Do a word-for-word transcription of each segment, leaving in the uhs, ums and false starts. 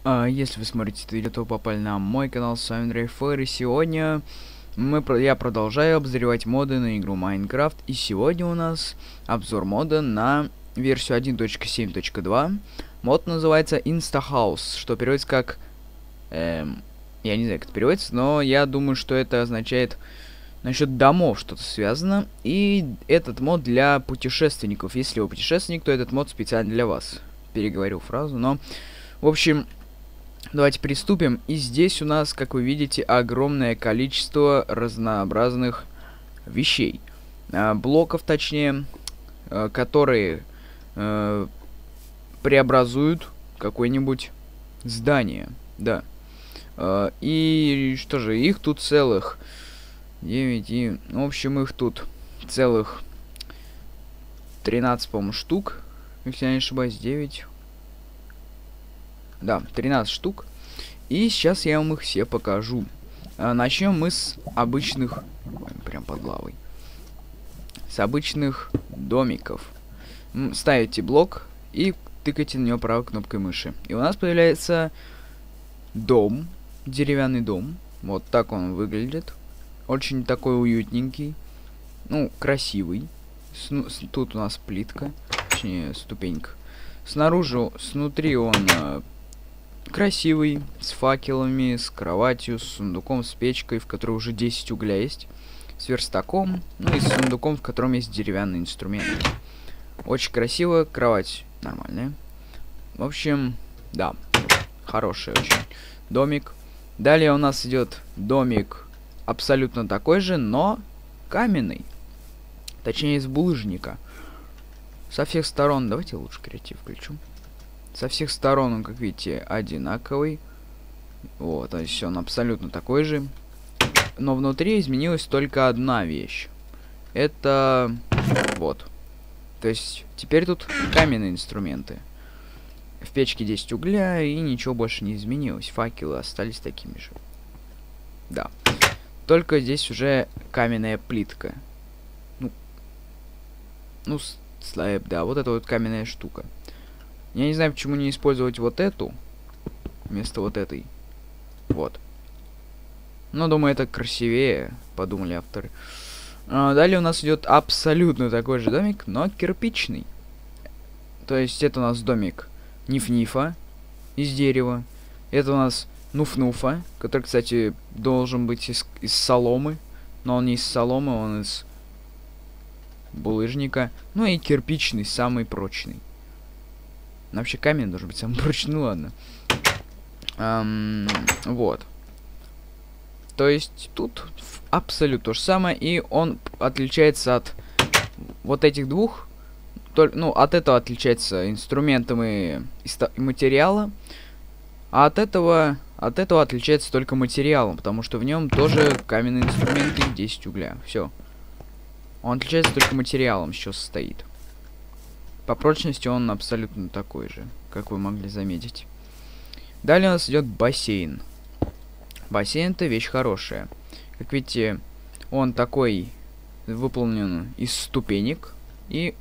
А, если вы смотрите это видео, то попали на мой канал, с вами Дрейфер, и сегодня мы, про- я продолжаю обозревать моды на игру Майнкрафт, и сегодня у нас обзор мода на версию один точка семь точка два. Мод называется InstaHouse, что переводится как... Эм, я не знаю, как это переводится, но я думаю, что это означает насчет домов что-то связано. И этот мод для путешественников. Если вы путешественник, то этот мод специально для вас. Переговорил фразу, но... В общем... Давайте приступим. И здесь у нас, как вы видите, огромное количество разнообразных вещей. А, блоков, точнее, а, которые а, преобразуют какое-нибудь здание. Да. А, и что же, их тут целых девять и... В общем, их тут целых тринадцать, по-моему, штук. Если я не ошибаюсь, девять... Да, тринадцать штук. И сейчас я вам их все покажу. А, начнем мы с обычных... Ой, прям под лавой. С обычных домиков. М, ставите блок и тыкайте на него правой кнопкой мыши. И у нас появляется дом. Деревянный дом. Вот так он выглядит. Очень такой уютненький. Ну, красивый. С, с, тут у нас плитка. Точнее, ступенька. Снаружи, снутри он... красивый, с факелами, с кроватью, с сундуком, с печкой, в которой уже десять угля есть, с верстаком, ну и с сундуком, в котором есть деревянные инструменты. Очень красиво, кровать нормальная. В общем, да, хороший очень домик. Далее у нас идет домик абсолютно такой же, но каменный. Точнее, из булыжника. Со всех сторон, давайте лучше креатив включу. Со всех сторон он, как видите, одинаковый. Вот, то есть он абсолютно такой же. Но внутри изменилась только одна вещь. Это... Вот. То есть теперь тут каменные инструменты. В печке десять угля, и ничего больше не изменилось. Факелы остались такими же. Да. Только здесь уже каменная плитка. Ну, ну слэб, да, вот это вот каменная штука. Я не знаю, почему не использовать вот эту вместо вот этой. Вот. Но думаю, это красивее, подумали авторы. А, далее у нас идет абсолютно такой же домик, но кирпичный. То есть это у нас домик Ниф-Нифа из дерева. Это у нас Нуф-Нуфа, который, кстати, должен быть из, из соломы. Но он не из соломы, он из булыжника. Ну и кирпичный, самый прочный. Вообще камень должен быть самый прочный, ну ладно. Эм, вот. То есть тут абсолютно то же самое, и он отличается от вот этих двух. Только, ну, от этого отличается инструментом и, и материала, а от этого от этого отличается только материалом, потому что в нем тоже каменные инструменты и десять угля. Все. Он отличается только материалом, с чего состоит. По прочности он абсолютно такой же, как вы могли заметить. Далее у нас идет бассейн. Бассейн — это вещь хорошая. Как видите, он такой выполнен из ступенек и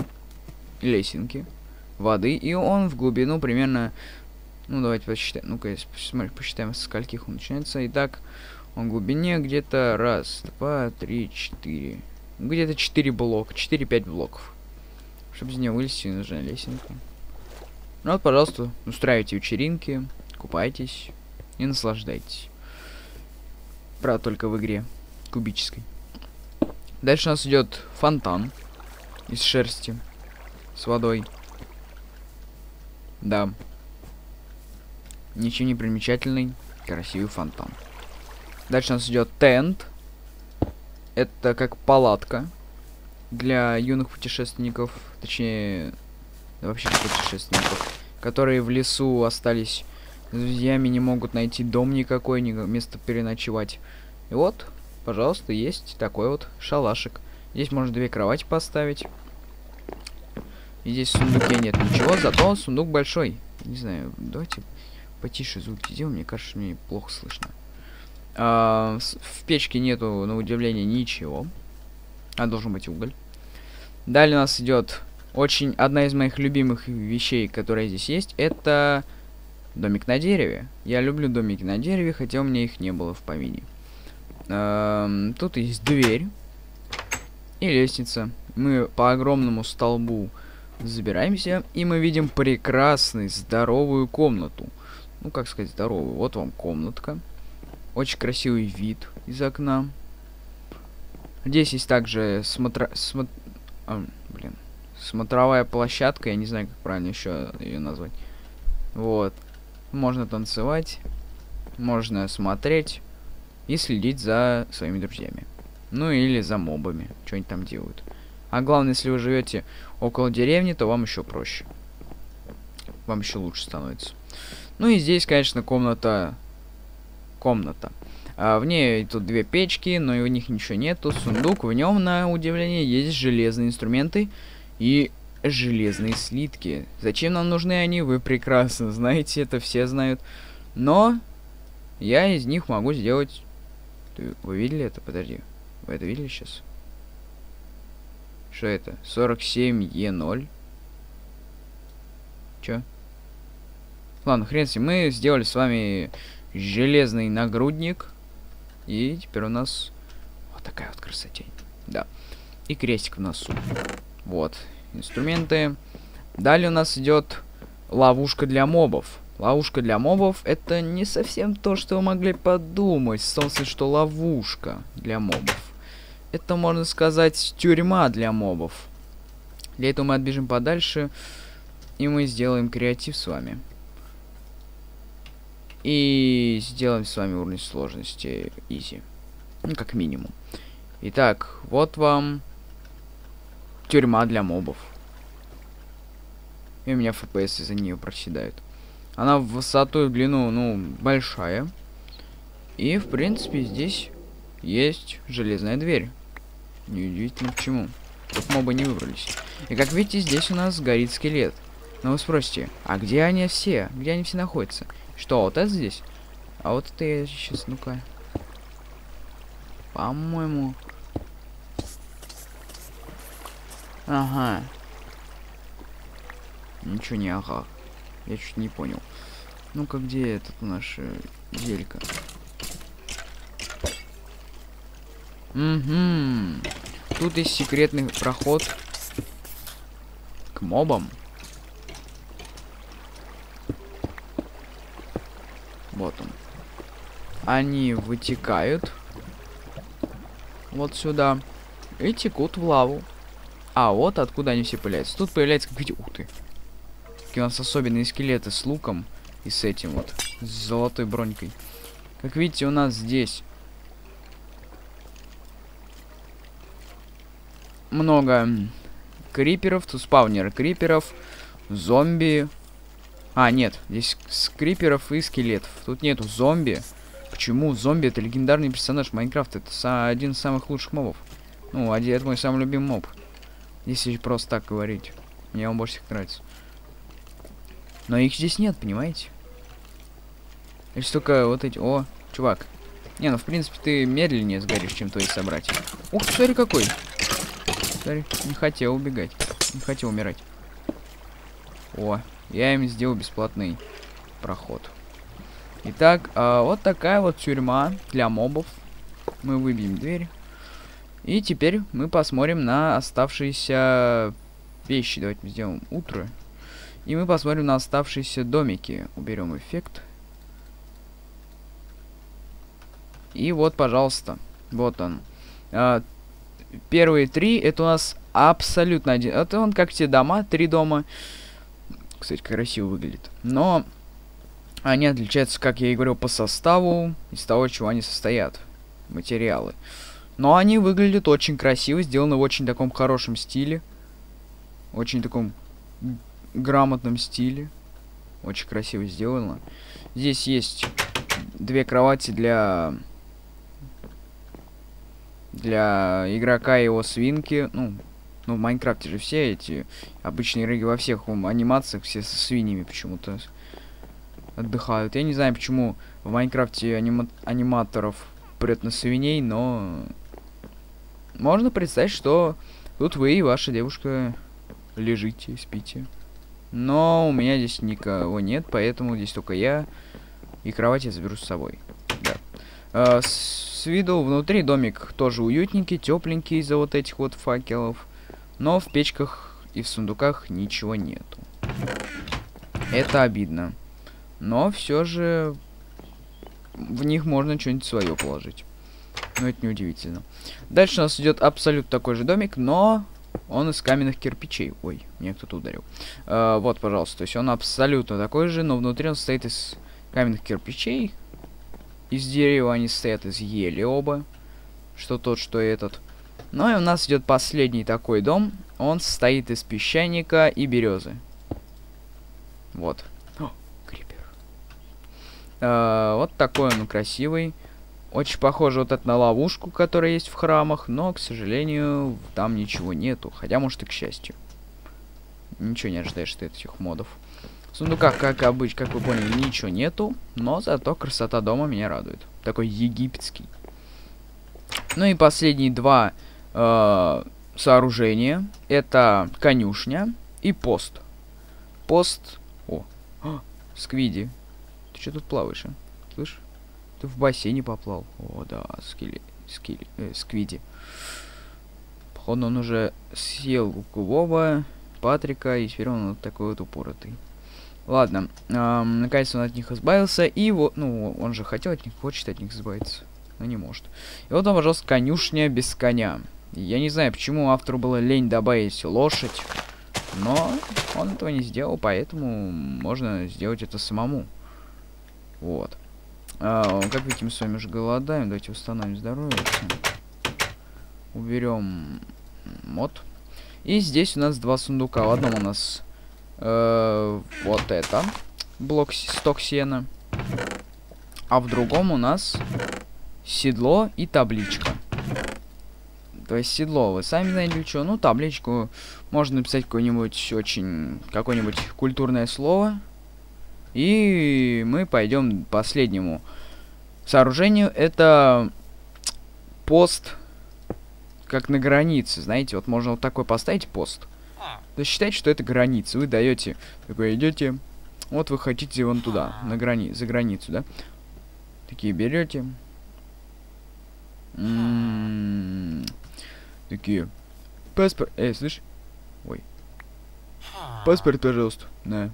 лесенки воды. И он в глубину примерно... Ну, давайте посчитаем. Ну-ка, посчитаем, со скольких он начинается. Итак, он в глубине где-то раз, два, три, четыре. Где-то четыре блока, четыре-пять блоков. Чтобы из нее вылезти, нужна лесенка. Ну вот, пожалуйста, устраивайте вечеринки, купайтесь и наслаждайтесь. Правда, только в игре кубической. Дальше у нас идет фонтан из шерсти с водой. Да. Ничего не примечательный, красивый фонтан. Дальше у нас идет тент. Это как палатка для юных путешественников, точнее, вообще путешественников, которые в лесу остались с друзьями, не могут найти дом никакой, ни место переночевать. И вот, пожалуйста, есть такой вот шалашик. Здесь можно две кровати поставить. И здесь в сундуке нет ничего, зато сундук большой. Не знаю, давайте потише звуки сделаем, мне кажется, мне плохо слышно. А, в печке нету, на удивление, ничего. А должен быть уголь. Далее у нас идет очень одна из моих любимых вещей, которая здесь есть. Это Домик на дереве. Я люблю домики на дереве, хотя у меня их не было в помине. Эм, тут есть дверь и лестница. Мы по огромному столбу забираемся, и мы видим прекрасную, здоровую комнату. Ну, как сказать, здоровую. Вот вам комнатка. Очень красивый вид из окна. Здесь есть также смотра... Смо... А, блин. Смотровая площадка, я не знаю, как правильно еще ее назвать. Вот. Можно танцевать, можно смотреть и следить за своими друзьями. Ну или за мобами, что они там делают. А главное, если вы живете около деревни, то вам еще проще. Вам еще лучше становится. Ну и здесь, конечно, комната. Комната. А в ней тут две печки, но и в них ничего нету. Сундук, в нем, на удивление, есть железные инструменты и железные слитки. Зачем нам нужны они, вы прекрасно знаете, это все знают. Но я из них могу сделать... Вы видели это? Подожди. Вы это видели сейчас? Что это? сорок семь е ноль. Чё? Ладно, хрен с ним. Мы сделали с вами железный нагрудник. И теперь у нас вот такая вот красотень. Да. И крестик в носу. Вот. Инструменты. Далее у нас идет ловушка для мобов. Ловушка для мобов — это не совсем то, что вы могли подумать. В том смысле, что ловушка для мобов. Это, можно сказать, тюрьма для мобов. Для этого мы отбежим подальше, и мы сделаем креатив с вами. И сделаем с вами уровень сложности easy. Ну, как минимум. Итак, вот вам тюрьма для мобов. И у меня эф пи эс из-за нее проседают. Она в высоту и в длину, ну, большая. И, в принципе, здесь есть железная дверь. Неудивительно почему. Тут мобы не выбрались. И, как видите, здесь у нас горит скелет. Но вы спросите, а где они все? Где они все находятся? Что, вот это здесь? А вот это я сейчас, ну-ка. По-моему... Ага. Ничего не ага. Я чуть не понял. Ну-ка, где этот наша зелька? Угу. Тут есть секретный проход к мобам. Вот он. Они вытекают вот сюда и текут в лаву. А вот откуда они все появляются. Тут появляется, как видите, ух ты. Такие у нас особенные скелеты с луком и с этим вот, с золотой бронькой. Как видите, у нас здесь много криперов, тут спаунеры криперов, зомби. А, нет, здесь криперов и скелетов. Тут нету зомби. Почему? Зомби — это легендарный персонаж Майнкрафта. Это один из самых лучших мобов. Ну, один, это мой самый любимый моб. Если просто так говорить. Мне он больше всех нравится. Но их здесь нет, понимаете? Если только вот эти... О, чувак. Не, ну в принципе ты медленнее сгоришь, чем твои собратья. Ух ты, смотри какой. Смотри, не хотел убегать. Не хотел умирать. О, я им сделал бесплатный проход. Итак, а, вот такая вот тюрьма для мобов. Мы выбьем дверь. И теперь мы посмотрим на оставшиеся вещи. Давайте мы сделаем утро. И мы посмотрим на оставшиеся домики. Уберем эффект. И вот, пожалуйста. Вот он. А, первые три — это у нас абсолютно один. Это он как те дома. Три дома. Кстати, красиво выглядит. Но они отличаются, как я и говорил, по составу. Из того, чего они состоят. Материалы. Но они выглядят очень красиво. Сделаны в очень таком хорошем стиле. Очень таком грамотном стиле. Очень красиво сделано. Здесь есть две кровати для для игрока и его свинки. Ну, ну в Майнкрафте же все эти обычные игроки во всех анимациях все со свиньями почему-то отдыхают. Я не знаю, почему в Майнкрафте анима аниматоров прет на свиней, но можно представить, что тут вы и ваша девушка лежите, спите. Но у меня здесь никого нет, поэтому здесь только я. И кровать я заберу с собой. Да. А, с, с виду внутри домик тоже уютненький, тепленький из-за вот этих вот факелов. Но в печках и в сундуках ничего нету. Это обидно. Но все же в них можно что-нибудь свое положить. Но это не удивительно. Дальше у нас идет абсолютно такой же домик, но он из каменных кирпичей. Ой, меня кто-то ударил. А, вот, пожалуйста. То есть он абсолютно такой же, но внутри он состоит из каменных кирпичей. Из дерева они стоят из ели оба. Что тот, что этот. Ну и у нас идет последний такой дом. Он состоит из песчаника и березы. Вот. О, крипер. А, вот такой он красивый. Очень похоже вот это на ловушку, которая есть в храмах, но, к сожалению, там ничего нету. Хотя, может, и к счастью. Ничего не ожидаешь от этих модов. В сундуках, как обычно, как вы поняли, ничего нету, но зато красота дома меня радует. Такой египетский. Ну и последние два э, сооружения. Это конюшня и пост. Пост... О, о Сквиди. Ты что тут плаваешь, а? Слышь? Ты в бассейне поплавал. О, да, скили, скили, э, Сквиди. Походу, он уже съел Вова, Патрика, и теперь он вот такой вот упоротый. Ладно, эм, наконец он от них избавился, и вот, ну, он же хотел от них, хочет от них избавиться, но не может. И вот он, пожалуйста, конюшня без коня. Я не знаю, почему автору было лень добавить лошадь, но он этого не сделал, поэтому можно сделать это самому. Вот. А, как видите, мы с вами уже голодаем. Давайте установим здоровье. Уберем мод. И здесь у нас два сундука. В одном у нас э, вот это. Блок сток сена. А в другом у нас седло и табличка. То есть седло, вы сами знаете для чего. Ну, табличку можно написать какое-нибудь очень... Какое-нибудь культурное слово. И мы пойдем к последнему сооружению. Это пост, как на границе. Знаете, вот можно вот такой поставить пост. То есть считайте, что это граница. Вы даете, такой идете. Вот вы хотите вон туда, на грани за границу, да? Такие берете. М-м-м. Такие. Паспорт. Эй, слышь? Ой. Паспорт, пожалуйста. На.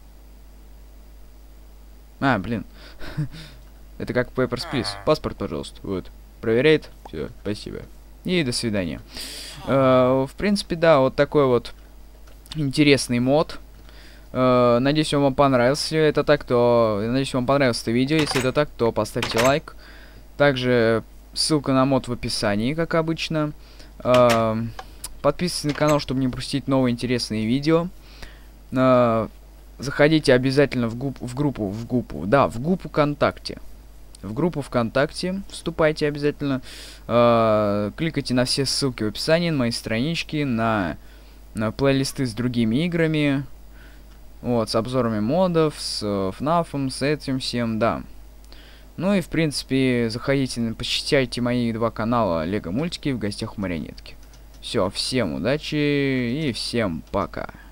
А, блин. Это как Papers, Please. Паспорт, пожалуйста. Вот. Проверяет. Все, спасибо. И до свидания. Uh, в принципе, да, вот такой вот интересный мод. Uh, надеюсь, он вам понравился. Если это так, то... Надеюсь, вам понравилось это видео. Если это так, то поставьте лайк. Также ссылка на мод в описании, как обычно. Uh, подписывайтесь на канал, чтобы не пропустить новые интересные видео. Uh, Заходите обязательно в, гуп, в группу, в группу, да, в группу ВКонтакте. В группу ВКонтакте вступайте обязательно. Э, кликайте на все ссылки в описании, на мои странички, на, на плейлисты с другими играми. Вот, с обзорами модов, с э, фнафом, с этим всем, да. Ну и, в принципе, заходите, посещайте мои два канала Лего Мультики в гостях у Марионетки. Все, всем удачи и всем пока.